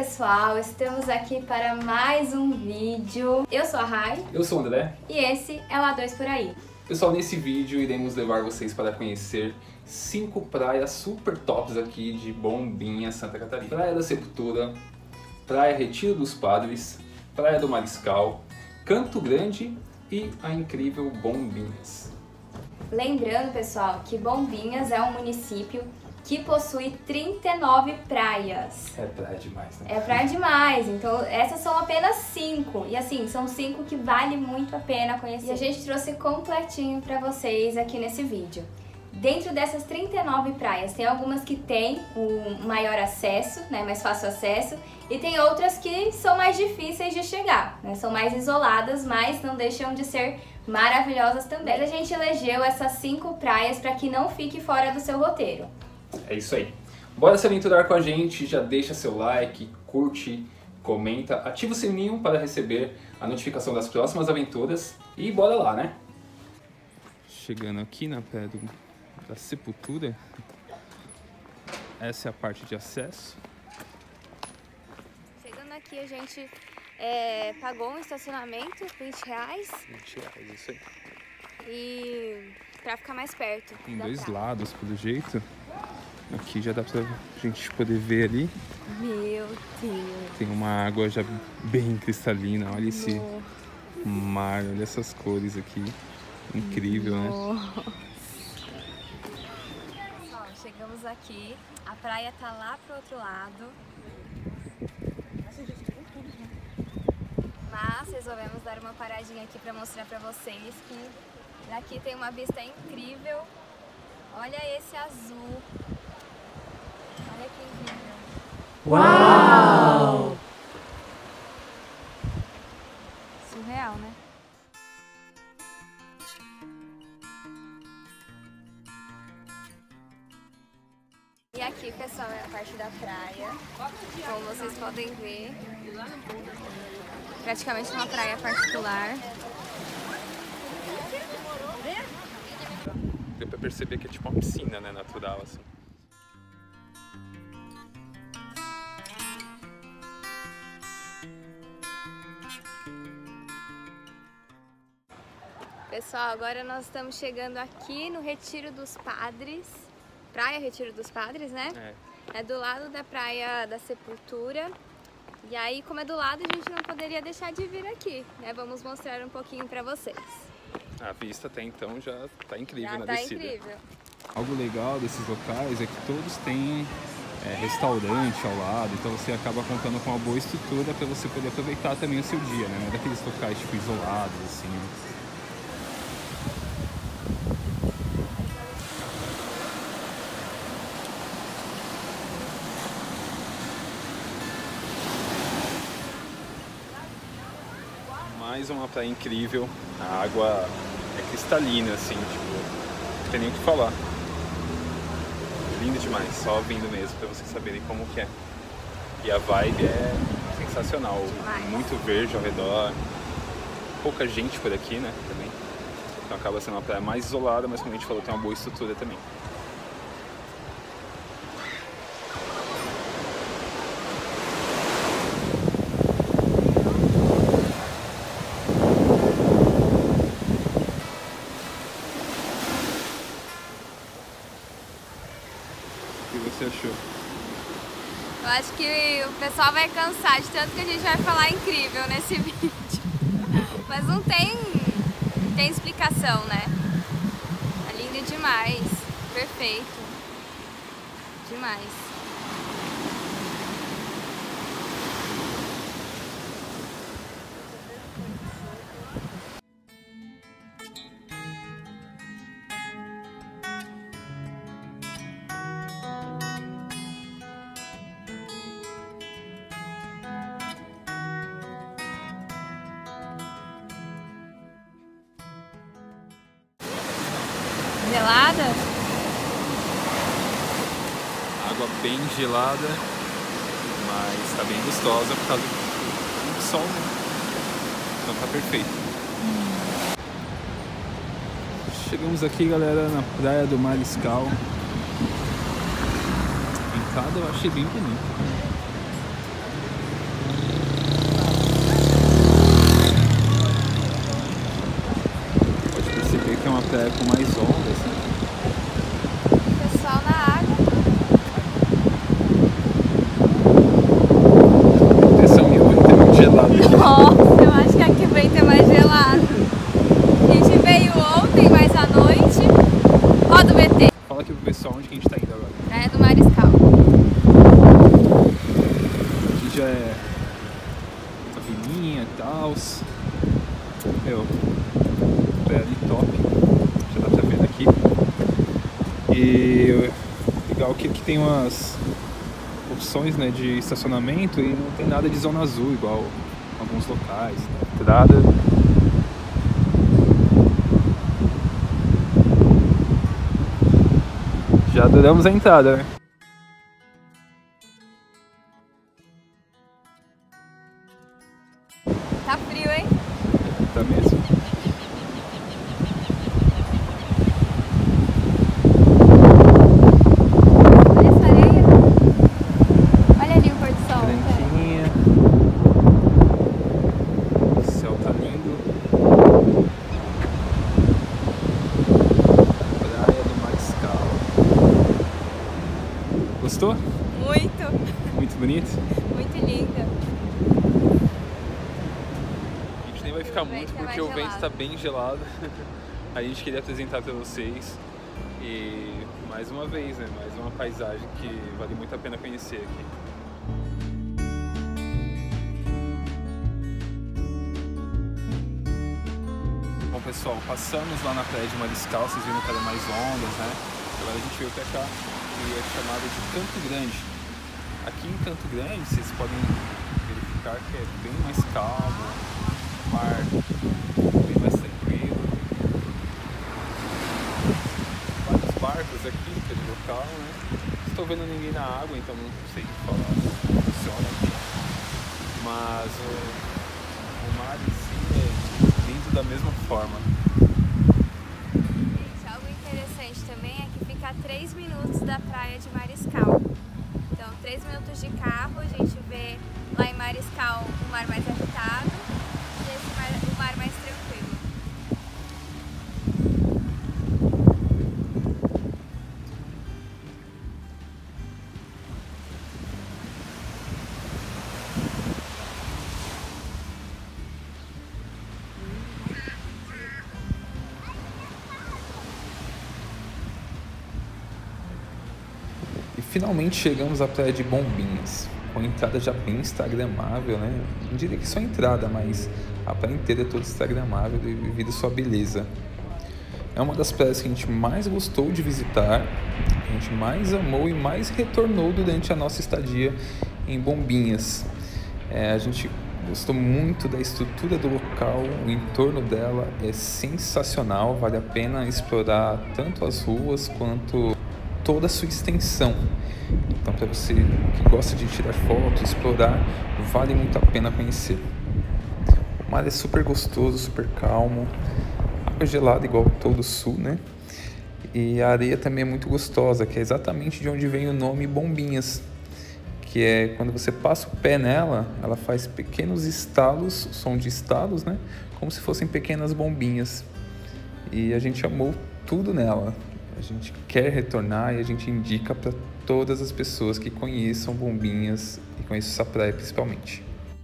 pessoal, estamos aqui para mais um vídeo. Eu sou a Rai. Eu sou o André. E esse é o A2 Por Aí. Pessoal, nesse vídeo iremos levar vocês para conhecer 5 praias super tops aqui de Bombinhas, Santa Catarina. Praia da Sepultura, Praia Retiro dos Padres, Praia do Mariscal, Canto Grande e a incrível Bombinhas. Lembrando, pessoal, que Bombinhas é um município que possui 39 praias. É praia demais, né? É praia demais, então essas são apenas 5. E assim, são 5 que vale muito a pena conhecer. E a gente trouxe completinho pra vocês aqui nesse vídeo. Dentro dessas 39 praias, tem algumas que têm um maior acesso, né, mais fácil acesso, e tem outras que são mais difíceis de chegar, né, são mais isoladas, mas não deixam de ser maravilhosas também. Mas a gente elegeu essas 5 praias para que não fique fora do seu roteiro. É isso aí. Bora se aventurar com a gente, já deixa seu like, curte, comenta, ativa o sininho para receber a notificação das próximas aventuras e bora lá, né? Chegando aqui na Praia da Sepultura, essa é a parte de acesso. Chegando aqui a gente pagou um estacionamento, R$20. R$20, isso aí. E pra ficar mais perto. Tem dois lados, pelo jeito. Aqui já dá pra gente poder ver ali. Meu Deus. Tem uma água já bem cristalina. Olha esse mar, olha essas cores aqui. Incrível, né? Pessoal, chegamos aqui. A praia tá lá pro outro lado. Mas resolvemos dar uma paradinha aqui pra mostrar pra vocês que daqui tem uma vista incrível. Olha esse azul. Olha que incrível. Uau! Surreal, né? E aqui, pessoal, é a parte da praia. Como vocês podem ver, praticamente uma praia particular. Deu pra perceber que é tipo uma piscina, né, natural, assim. Pessoal, agora nós estamos chegando aqui no Retiro dos Padres. Praia Retiro dos Padres, né? É do lado da Praia da Sepultura. E aí, como é do lado, a gente não poderia deixar de vir aqui, né? Vamos mostrar um pouquinho pra vocês. A vista até então já tá incrível Já na tá descida. incrível. Algo legal desses locais é que todos têm restaurante ao lado, então você acaba contando com uma boa estrutura para você poder aproveitar também o seu dia, né? Não é daqueles locais tipo isolados, assim. Mais uma praia incrível, a água é cristalina, assim, tipo, não tem nem o que falar. Lindo demais, só vindo mesmo pra vocês saberem como que é. E a vibe é sensacional, muito verde ao redor, pouca gente por aqui, né, também. Então acaba sendo uma praia mais isolada, mas como a gente falou, tem uma boa estrutura também. O que você achou? Eu acho que o pessoal vai cansar de tanto que a gente vai falar incrível nesse vídeo. Mas não tem explicação, né? É lindo demais. Perfeito. Demais. Gelada? Água bem gelada, mas tá bem gostosa por causa do sol, né? Então tá perfeito. Chegamos aqui, galera, na Praia do Mariscal. A entrada eu achei bem bonita. praia com mais ondas, né? Pessoal na água. Esse é um rio muito gelado aqui. Nossa, eu acho que aqui o vento é mais gelado. A gente veio ontem, mais à noite. Ó, do VT. Fala aqui pro pessoal onde que a gente tá indo agora. Praia do Mariscal. Aqui já é a vilinha e tal. Meu, praia ali top. Já dá pra ver daqui. E legal que aqui tem umas opções, né, de estacionamento e não tem nada de zona azul igual alguns locais, né? Entrada. Já adoramos a entrada, né? Tá frio, hein? Tá mesmo. Olha essa areia. Olha ali o pôr do sol. Branquinha. O céu tá lindo. Praia do Mariscal. Gostou? Muito, Muito bonito? muito linda. A gente nem vai ficar O vento muito é porque mais o vento gelado. está bem gelado. A gente queria apresentar para vocês e mais uma vez, né, mais uma paisagem que vale muito a pena conhecer aqui. Bom pessoal, passamos lá na praia de Mariscal, vocês viram que era mais ondas, né? Agora a gente veio pra cá e é chamada de Canto Grande. Aqui em Canto Grande vocês podem verificar que é bem mais calmo, o mar bem mais tranquilo. Vários barcos aqui pelo local, né? Não estou vendo ninguém na água, então não sei falar como funciona aqui. Mas o mar em si é lindo da mesma forma. Gente, algo interessante também é que fica a 3 minutos da praia de Mariscal. Então, 3 minutos de carro, a gente vê lá em Mariscal o mar mais agitado e esse o mar mais tranquilo. E finalmente chegamos à praia de Bombinhas, com a entrada já bem instagramável, né? Não diria que só a entrada, mas a praia inteira é toda instagramável devido à sua beleza. É uma das praias que a gente mais gostou de visitar, a gente mais amou e mais retornou durante a nossa estadia em Bombinhas. A gente gostou muito da estrutura do local, o entorno dela é sensacional, vale a pena explorar tanto as ruas quanto toda a sua extensão. Então, para você que gosta de tirar fotos, explorar, vale muito a pena conhecer. O mar é super gostoso, super calmo, água gelada igual todo o sul, né? E a areia também é muito gostosa, que é exatamente de onde vem o nome Bombinhas, que é quando você passa o pé nela, ela faz pequenos estalos, som de estalos, né? Como se fossem pequenas bombinhas. E a gente amou tudo nela. A gente quer retornar e a gente indica para todas as pessoas que conheçam Bombinhas e conheçam essa praia principalmente.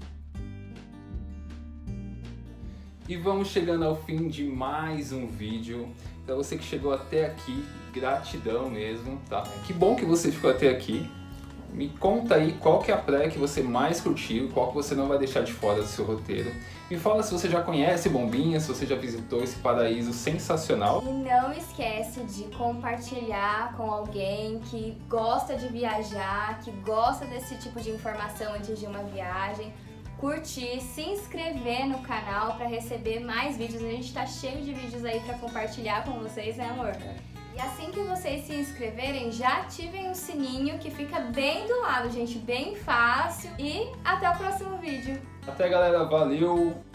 E vamos chegando ao fim de mais um vídeo. Para você que chegou até aqui, gratidão mesmo, tá? Que bom que você ficou até aqui. Me conta aí qual que é a praia que você mais curtiu, qual que você não vai deixar de fora do seu roteiro. Me fala se você já conhece Bombinhas, se você já visitou esse paraíso sensacional. E não esquece de compartilhar com alguém que gosta de viajar, que gosta desse tipo de informação antes de uma viagem. Curtir, se inscrever no canal para receber mais vídeos. A gente tá cheio de vídeos aí para compartilhar com vocês, né, amor? E assim que vocês se inscreverem, já ativem o sininho que fica bem do lado, gente, bem fácil. E até o próximo vídeo. Até, galera, valeu!